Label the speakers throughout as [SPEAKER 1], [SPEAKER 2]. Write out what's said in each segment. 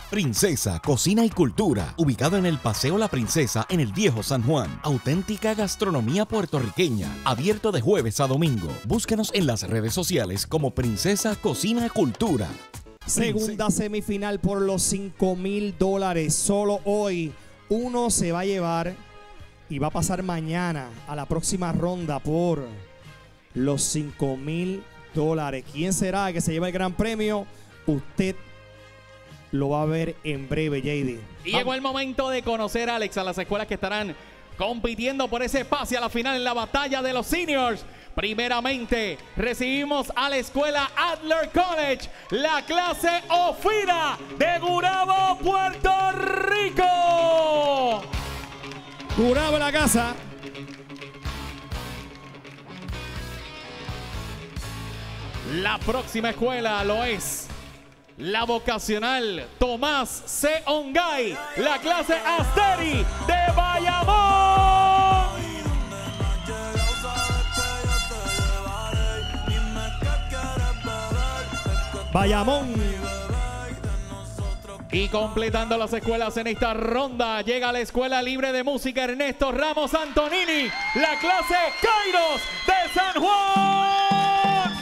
[SPEAKER 1] Princesa Cocina y Cultura, ubicado en el Paseo La Princesa en el Viejo San Juan. Auténtica gastronomía puertorriqueña, abierto de jueves a domingo. Búscanos en las redes sociales como Princesa Cocina y Cultura.
[SPEAKER 2] Segunda semifinal por los $5,000. Solo hoy uno se va a llevar y va a pasar mañana a la próxima ronda por los $5,000. ¿Quién será el que se lleva el gran premio? Usted lo va a ver en breve, JD.
[SPEAKER 3] Y llegó el momento de conocer, Alex, a las escuelas que estarán compitiendo por ese pase a la final en la batalla de los seniors. Primeramente, recibimos a la escuela Adler College, la clase Ofira de Gurabo, Puerto Rico.
[SPEAKER 2] Gurabo en la casa.
[SPEAKER 3] La próxima escuela lo es la vocacional Tomás C. Ongay, la clase Asteri de Bayamón.
[SPEAKER 2] Bayamón.
[SPEAKER 3] Y completando las escuelas en esta ronda, llega la Escuela Libre de Música Ernesto Ramos Antonini, la clase Kairos de San Juan.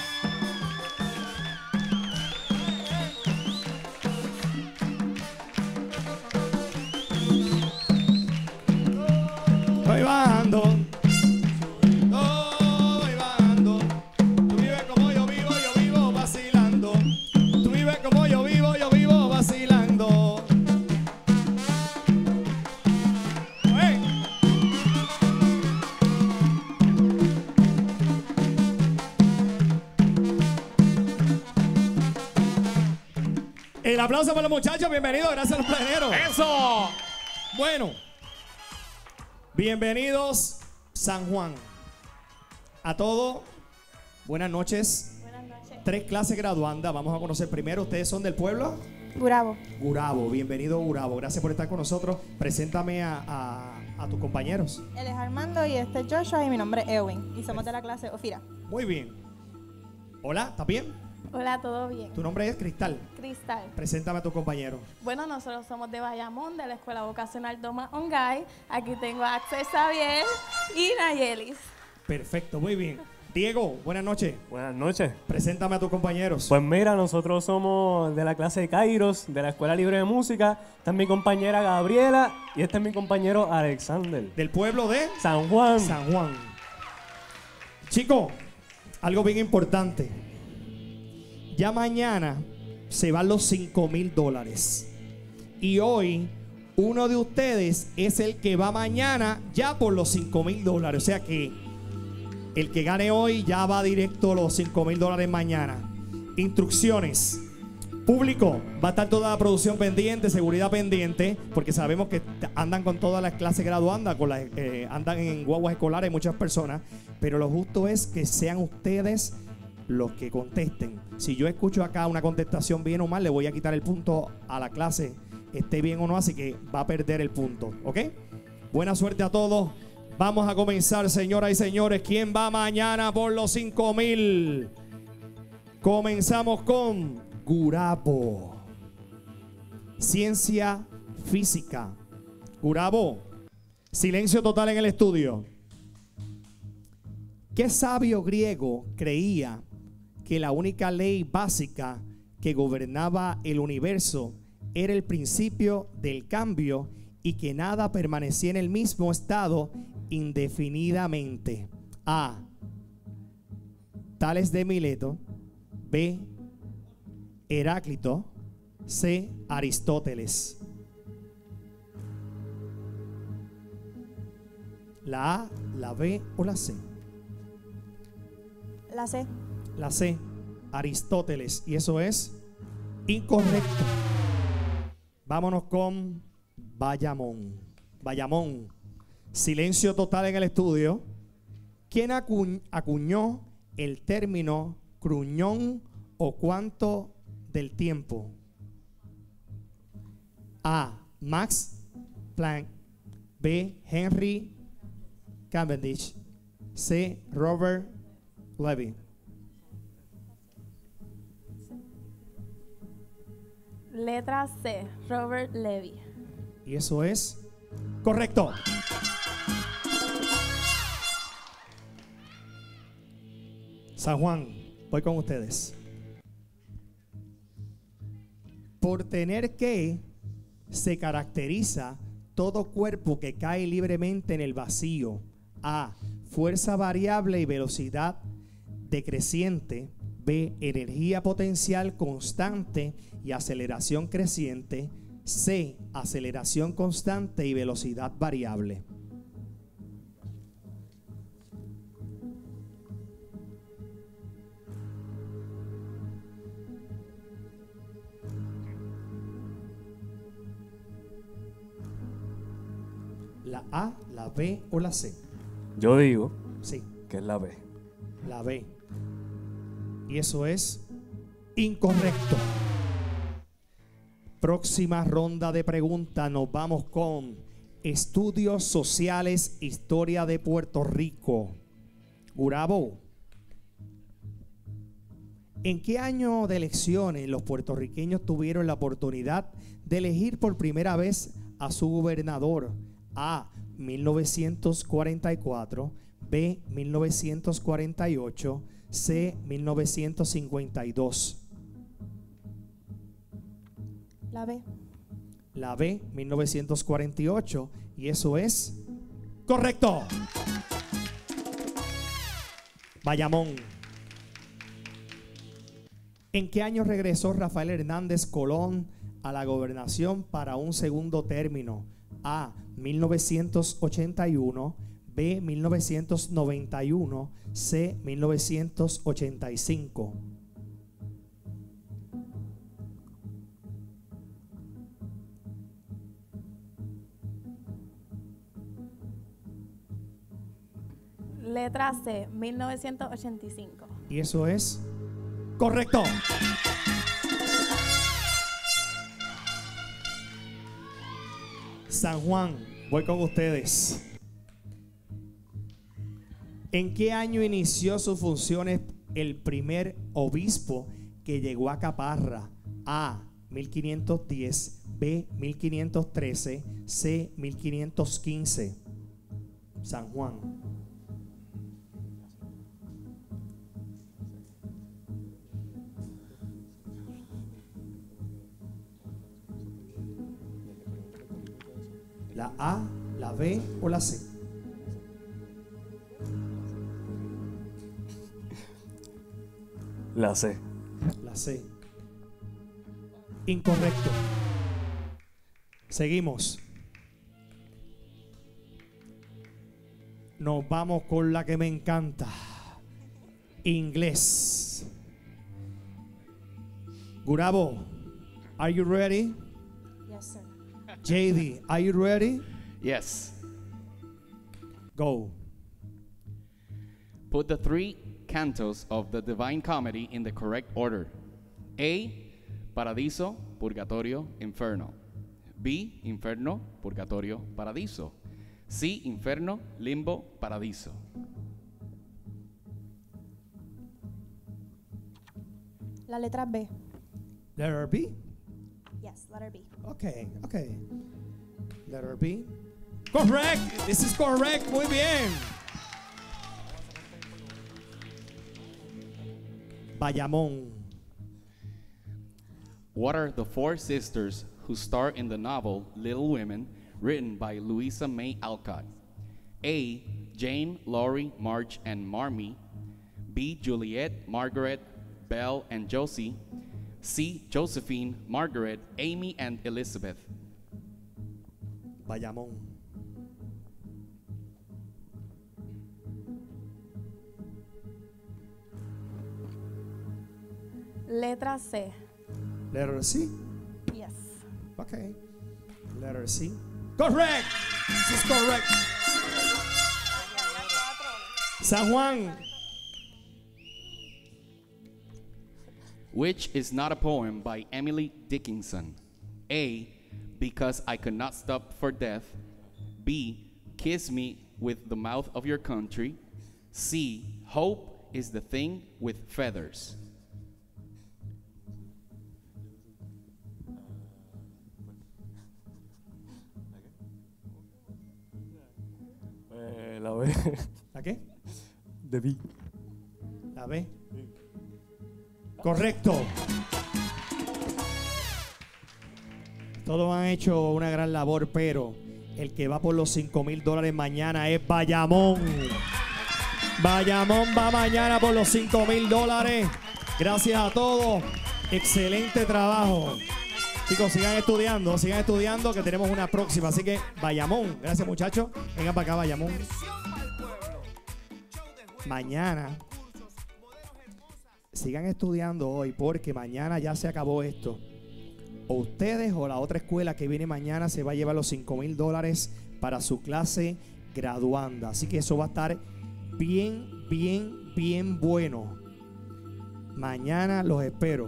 [SPEAKER 2] Voy bajando. Voy bajando. Tú vives como yo vivo vacilando. Tú vives como yo vivo vacilando. ¡Hey! El aplauso para los muchachos. Bienvenidos. Gracias a los planeros.
[SPEAKER 3] ¡Eso!
[SPEAKER 2] Bueno, bienvenidos San Juan. A todos, buenas noches.
[SPEAKER 4] Buenas noches.
[SPEAKER 2] 3 clases graduandas. Vamos a conocer primero. ¿Ustedes son del pueblo?
[SPEAKER 4] Gurabo.
[SPEAKER 2] Gurabo. Bienvenido Gurabo. Gracias por estar con nosotros. Preséntame a tus compañeros.
[SPEAKER 4] Él es Armando y este es Joshua y mi nombre es Ewin. Y somos de la clase Ofira.
[SPEAKER 2] Muy bien. Hola, ¿estás bien?
[SPEAKER 4] Hola, ¿todo bien?
[SPEAKER 2] Tu nombre es Cristal.
[SPEAKER 4] Cristal.
[SPEAKER 2] Preséntame a tus compañeros.
[SPEAKER 4] Bueno, nosotros somos de Bayamón, de la Escuela Vocacional Tomás Ongay. Aquí tengo a Axel Xavier y Nayelis.
[SPEAKER 2] Perfecto, muy bien. Diego, buenas noches.
[SPEAKER 5] Buenas noches.
[SPEAKER 2] Preséntame a tus compañeros.
[SPEAKER 5] Pues mira, nosotros somos de la clase de Kairos, de la Escuela Libre de Música. Esta es mi compañera Gabriela y este es mi compañero Alexander.
[SPEAKER 2] Del pueblo de
[SPEAKER 5] San Juan.
[SPEAKER 2] San Juan. Chicos, algo bien importante. Ya mañana se van los $5,000. Y hoy uno de ustedes es el que va mañana ya por los $5,000. O sea que el que gane hoy ya va directo a los $5,000 mañana. Instrucciones. Público, va a estar toda la producción pendiente, seguridad pendiente, porque sabemos que andan con todas las clases graduandas, andan en guaguas escolares muchas personas, pero lo justo es que sean ustedes los que contesten. Si yo escucho acá una contestación bien o mal, le voy a quitar el punto a la clase, esté bien o no, así que va a perder el punto, ¿ok? Buena suerte a todos. Vamos a comenzar, señoras y señores. ¿Quién va mañana por los $5,000? Comenzamos con Gurabo. Ciencia física. Gurabo, silencio total en el estudio. ¿Qué sabio griego creía que la única ley básica que gobernaba el universo era el principio del cambio y que nada permanecía en el mismo estado indefinidamente? A. Tales de Mileto. B. Heráclito. C. Aristóteles. La A, la B o la C.
[SPEAKER 4] La C.
[SPEAKER 2] La C, Aristóteles. Y eso es incorrecto. Vámonos con Bayamón. Bayamón. Silencio total en el estudio. ¿Quién acuñó el término cruñón o cuánto del tiempo? A. Max Planck. B. Henry Cavendish. C. Robert Levy.
[SPEAKER 4] Letra C, Robert Levy.
[SPEAKER 2] Y eso es correcto. San Juan, voy con ustedes. Por tener que se caracteriza todo cuerpo que cae libremente en el vacío. A, fuerza variable y velocidad decreciente. B, energía potencial constante y aceleración creciente. C, aceleración constante y velocidad variable. ¿La A, la B o la C?
[SPEAKER 5] Yo digo
[SPEAKER 2] Sí,
[SPEAKER 5] que es la B.
[SPEAKER 2] la B. Y eso es incorrecto. Próxima ronda de preguntas. Nos vamos con estudios sociales, historia de Puerto Rico. Gurabo, ¿en qué año de elecciones los puertorriqueños tuvieron la oportunidad de elegir por primera vez a su gobernador? A, 1944, B, 1948, C, 1952.
[SPEAKER 4] La B.
[SPEAKER 2] La B, 1948. Y eso es correcto. Bayamón. ¿En qué año regresó Rafael Hernández Colón a la gobernación para un segundo término? A, 1981, B, 1991, C, 1985.
[SPEAKER 4] Letra C, 1985.
[SPEAKER 2] Y eso es correcto. San Juan, voy con ustedes. ¿En qué año inició sus funciones el primer obispo que llegó a Caparra? A, 1510, B, 1513, C, 1515. San Juan. ¿La A, la B o la C?
[SPEAKER 5] La C.
[SPEAKER 2] La C. Incorrecto. Seguimos. Nos vamos con la que me encanta. Inglés. Gurabo, are you ready?
[SPEAKER 4] Yes, sir.
[SPEAKER 2] JD, are you ready?
[SPEAKER 3] Yes.
[SPEAKER 2] Go.
[SPEAKER 3] Put the three cantos of the Divine Comedy in the correct order. A, Paradiso, Purgatorio, Inferno. B, Inferno, Purgatorio, Paradiso. C, Inferno, Limbo, Paradiso.
[SPEAKER 4] La letra B.
[SPEAKER 2] Letter B.
[SPEAKER 4] Yes, letter B.
[SPEAKER 2] Okay, okay. Letter B. Correct. This is correct. Muy bien. Bayamón.
[SPEAKER 3] What are the four sisters who star in the novel Little Women, written by Louisa May Alcott? A, Jane, Laurie, Marge, and Marmee. B, Juliet, Margaret, Belle, and Josie. C, Josephine, Margaret, Amy, and Elizabeth.
[SPEAKER 2] Bayamón.
[SPEAKER 4] Letra C.
[SPEAKER 2] Letter C.
[SPEAKER 4] Yes.
[SPEAKER 2] Okay. Letter C. Correct. This is correct. San Juan.
[SPEAKER 3] Which is not a poem by Emily Dickinson? A, Because I Could Not Stop for Death. B, Kiss Me with the Mouth of Your Country. C, Hope is the Thing with Feathers.
[SPEAKER 2] ¿La qué?
[SPEAKER 5] De B.
[SPEAKER 2] ¿La B? Correcto. Todos han hecho una gran labor, pero el que va por los $5,000 mañana es Bayamón. Bayamón va mañana por los $5,000. Gracias a todos. Excelente trabajo. Chicos, sigan estudiando que tenemos una próxima. Así que Bayamón, gracias muchachos. Vengan para acá, Bayamón. Mañana sigan estudiando hoy porque mañana ya se acabó esto. O ustedes o la otra escuela que viene mañana se va a llevar los $5,000 para su clase graduanda. Así que eso va a estar bien bueno. Mañana los espero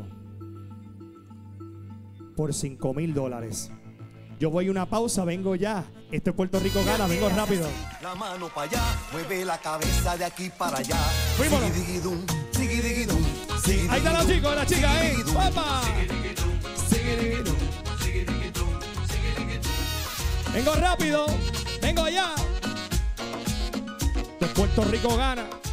[SPEAKER 2] por $5,000. Yo voy a una pausa, vengo ya. Esto es Puerto Rico Gana, vengo rápido.
[SPEAKER 6] La mano para allá, mueve la cabeza de aquí para allá.
[SPEAKER 2] Fuímonos.
[SPEAKER 6] Sigidiguidum, sigidiguidum, sigidiguidum.
[SPEAKER 2] Ahí están los chicos, las chicas, ¿eh? ¡Papá! Vengo rápido, vengo allá. Esto es Puerto Rico Gana.